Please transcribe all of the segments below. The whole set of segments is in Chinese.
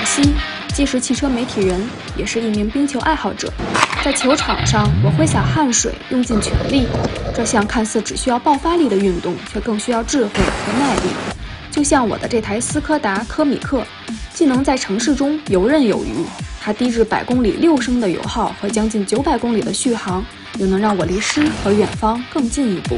西，既是汽车媒体人，也是一名冰球爱好者。在球场上，我挥洒汗水，用尽全力。这项看似只需要爆发力的运动，却更需要智慧和耐力。就像我的这台斯柯达科米克，既能在城市中游刃有余，它低至100公里6升的油耗和将近900公里的续航，又能让我离诗和远方更进一步。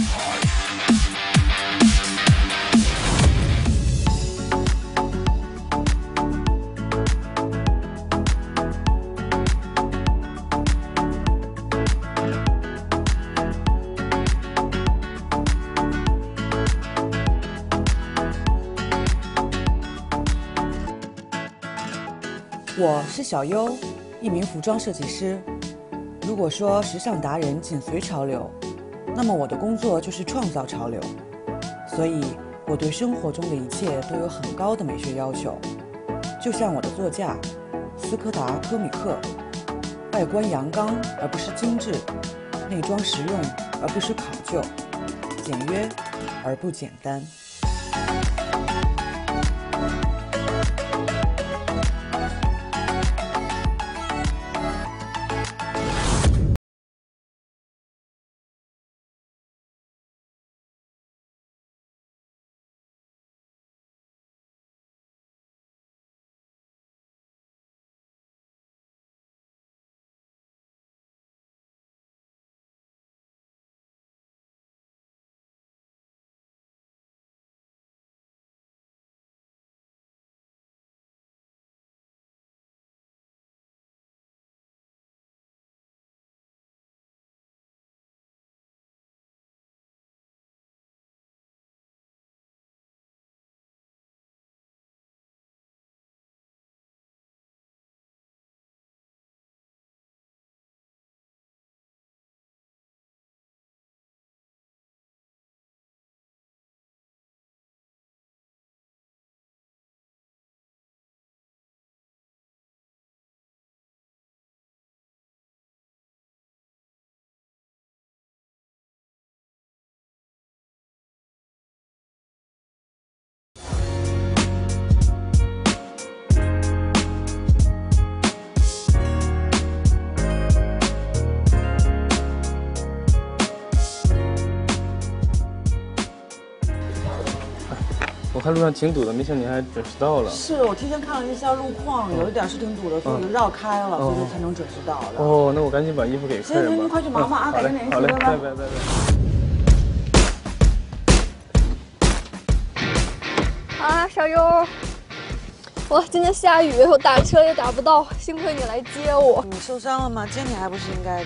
我是小优，一名服装设计师。如果说时尚达人紧随潮流，那么我的工作就是创造潮流。所以我对生活中的一切都有很高的美学要求。就像我的座驾斯柯达科米克，外观阳刚而不是精致，内装实用而不是考究，简约而不简单。 我看路上挺堵的，没想你还准时到了。 是我提前看了一下路况，有一点是挺堵的，所以我就绕开了，所以才能准时到的。 哦，那我赶紧把衣服给客人吧。 行，您快去忙吧啊，改天联系， 好嘞， 拜拜。 拜拜。 啊，小优，我今天下雨，我打车也打不到，幸亏你来接我。 你受伤了吗？接你还不是应该的。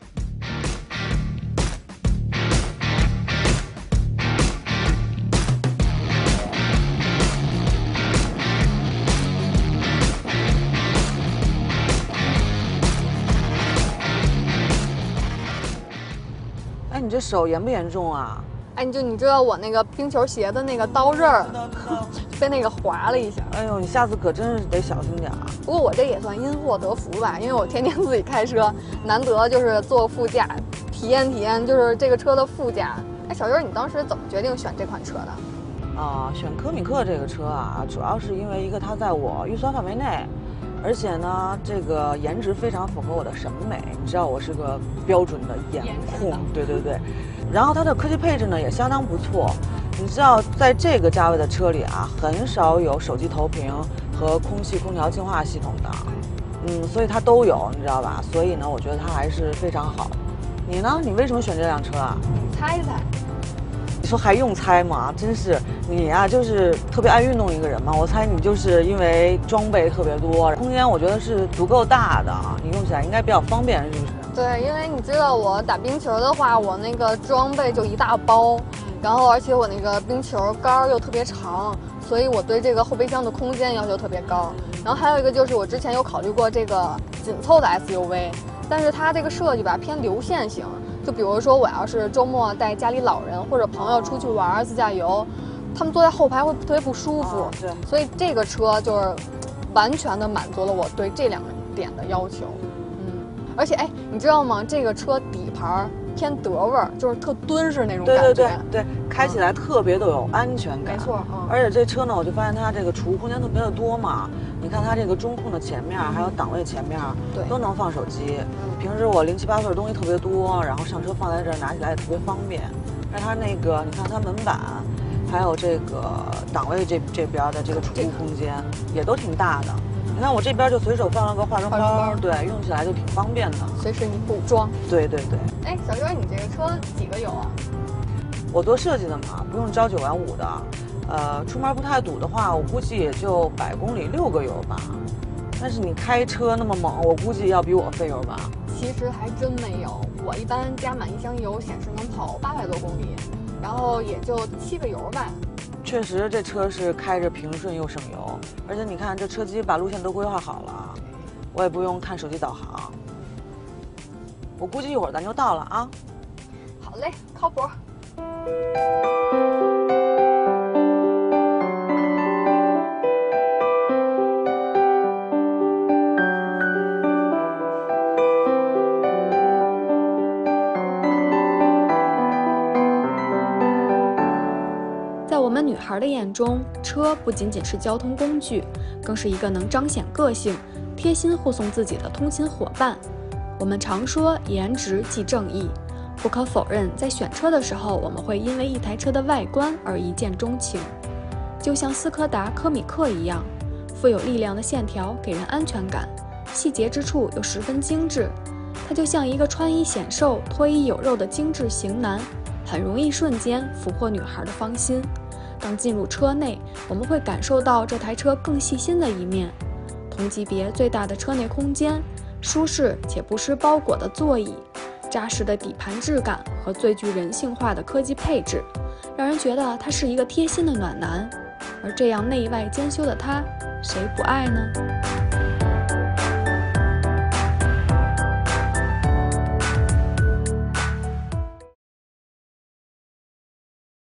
哎，你这手严不严重啊？ 哎，你知道我那个冰球鞋的那个刀刃儿被那个划了一下。 哎呦，你下次可真是得小心点啊。 不过我这也算因祸得福吧，因为我天天自己开车，难得就是坐副驾，体验就是这个车的副驾。哎，小优，你当时怎么决定选这款车的？ 选科米克这个车啊，主要是因为一个它在我预算范围内，而且呢，这个颜值非常符合我的审美。你知道我是个标准的颜控，对。然后它的科技配置呢也相当不错。你知道，在这个价位的车里啊，很少有手机投屏和空气空调净化系统的，所以它都有，你知道吧？所以呢，我觉得它还是非常好。你呢？你为什么选这辆车啊？ 你猜一猜。 你说还用猜吗？真是你呀，就是特别爱运动一个人嘛。我猜你就是因为装备特别多，空间我觉得是足够大的，你用起来应该比较方便，是不是？ 对，因为你知道我打冰球的话，我那个装备就一大包，然后而且我那个冰球杆又特别长，所以我对这个后备箱的空间要求特别高。然后还有一个就是我之前有考虑过这个紧凑的 SUV， 但是它这个设计吧偏流线型。就比如说我要是周末带家里老人或者朋友出去玩自驾游，他们坐在后排会特别不舒服。 对， 所以这个车就是完全的满足了我对这2点的要求。而且哎，你知道吗？这个车底盘偏德味儿，就是特敦实那种对感觉。 对对对，开起来特别的有安全感。 没错， 而且这车呢，我就发现它这个储物空间特别的多嘛。你看它这个中控的前面，还有档位前面， 对， 都能放手机。平时我零七八碎的东西特别多，然后上车放在这儿，拿起来也特别方便。而它那个，你看它门板，还有这个档位这边的这个储物空间也都挺大的。你看我这边就随手放了个化妆包，对，用起来就挺方便的， 随时你补妆。 对对对。 哎，小周，你这个车几个油啊？ 我做设计的嘛，不用朝9晚5的。出门不太堵的话，我估计也就100公里6个油吧。但是你开车那么猛，我估计要比我费油吧。 其实还真没有，我一般加满1箱油显示能跑800多公里，然后也就7个油吧。 确实，这车是开着平顺又省油，而且你看这车机把路线都规划好了，我也不用看手机导航。我估计一会儿咱就到了啊。 好嘞，靠谱。 在我们女孩的眼中，车不仅仅是交通工具，更是一个能彰显个性、贴心护送自己的通勤伙伴。我们常说颜值即正义，不可否认，在选车的时候，我们会因为一台车的外观而一见钟情。就像斯柯达柯米克一样，富有力量的线条给人安全感，细节之处又十分精致。它就像一个穿衣显瘦、脱衣有肉的精致型男，很容易瞬间俘获女孩的芳心。当进入车内，我们会感受到这台车更细心的一面。同级别最大的车内空间，舒适且不失包裹的座椅，扎实的底盘质感和最具人性化的科技配置，让人觉得他是一个贴心的暖男。而这样内外兼修的他，谁不爱呢？